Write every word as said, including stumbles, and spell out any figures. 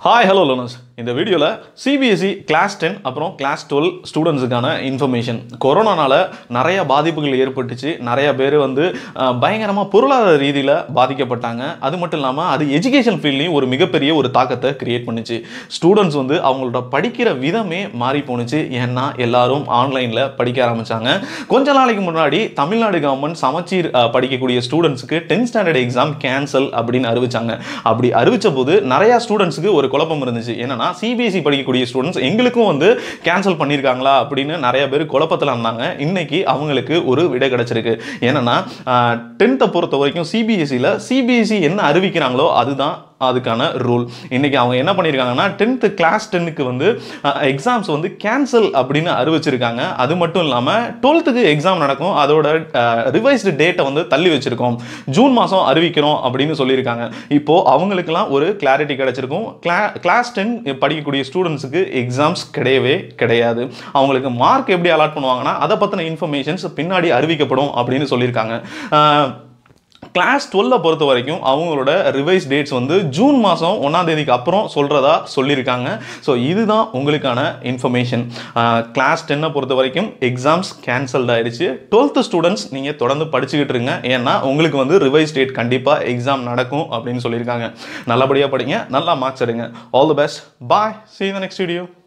Hi, hello learners. இந்த வீடியோல C B S E class ten அப்புறம் class twelve ஸ்டூடண்ட்ஸ்க்கான இன்ஃபர்மேஷன். கொரோனானால நிறைய பாதிப்புகள் ஏற்பட்டுச்சு. நிறைய பேர் வந்து பயங்கரமா பொருளாதார ரீதியில பாதிக்கப்பட்டாங்க. அது மட்டும் இல்லாம அது எஜுகேஷன் ஃபீல்ட்லயும் ஒரு மிகப்பெரிய ஒரு தாக்கத்தை கிரியேட் பண்ணுச்சு. ஸ்டூடண்ட்ஸ் வந்து அவங்களோட படிக்கிற விதமே மாறி போணுச்சு. ஏன்னா எல்லாரும் ஆன்லைன்ல படிக்க ஆரம்பிச்சாங்க. கொஞ்ச நாளைக்கு முன்னாடி தமிழ்நாடு கவர்மெண்ட் சமச்சீர் படிக்கக்கூடிய ஸ்டூடண்ட்ஸ்க்கு டென்த் ஸ்டாண்டர்ட் எக்ஸாம் கேன்சல் அப்படின்னு அறிவிச்சாங்க. அப்படி அறிவிச்ச போது நிறைய ஸ்டூடண்ட்ஸ்க்கு ஒரு குழப்பம் இருந்துச்சு. என்னன்னா C B S E படிக்கக்கூடிய ஸ்டூடண்ட்ஸ் எங்களுக்கும் வந்து கேன்சல் பண்ணிருக்காங்களா அப்படின்னு நிறைய பேர் குழப்பத்துல இருந்தாங்க. இன்னைக்கு அவங்களுக்கு ஒரு விடை கிடைச்சிருக்கு. என்னன்னா டென்த் பொறுத்த வரைக்கும் C B S E ல C B S E என்ன அறிவிக்கிறாங்களோ அதுதான் அதுக்கான ரூல். இன்னைக்கு அவங்க என்ன பண்ணிருக்காங்கன்னா டென்த் கிளாஸ் டென்னுக்கு வந்து எக்ஸாம்ஸ் வந்து கேன்சல் அப்படின்னு அறிவிச்சிருக்காங்க. அது மட்டும் இல்லாம டுவெல்த்துக்கு எக்ஸாம் நடக்கும், அதோட ரிவைஸ்டு டேட்டை வந்து தள்ளி வச்சிருக்கோம், ஜூன் மாசம் அறிவிக்கிறோம் அப்படின்னு சொல்லியிருக்காங்க. இப்போ அவங்களுக்குலாம் ஒரு கிளாரிட்டி கிடைச்சிருக்கும். கிளாஸ் டென் படிக்கக்கூடிய ஸ்டூடெண்ட்ஸுக்கு எக்ஸாம்ஸ் கிடையவே கிடையாது. அவங்களுக்கு மார்க் எப்படி அலாட் பண்ணுவாங்கன்னா அதை பத்தின இன்ஃபர்மேஷன்ஸ் பின்னாடி அறிவிக்கப்படும் அப்படின்னு சொல்லியிருக்காங்க. கிளாஸ் டுவெல்ல பொறுத்த வரைக்கும் அவங்களோட ரிவைஸ் டேட்ஸ் வந்து ஜூன் மாதம் ஒன்றாம் தேதிக்கு அப்புறம் சொல்கிறதா சொல்லியிருக்காங்க. ஸோ இதுதான் உங்களுக்கான இன்ஃபர்மேஷன். கிளாஸ் டென்னை பொறுத்த வரைக்கும் எக்ஸாம்ஸ் கேன்சல்ட் ஆயிடுச்சு. டுவெல்த் ஸ்டூடெண்ட்ஸ் நீங்கள் தொடர்ந்து படிச்சுக்கிட்டு இருங்க. ஏன்னா உங்களுக்கு வந்து ரிவைஸ் டேட் கண்டிப்பாக எக்ஸாம் நடக்கும் அப்படின்னு சொல்லியிருக்காங்க. நல்லபடியாக படிங்க, நல்லா மார்க்ஸ் எடுங்க. All the best. Bye. See you in the next video.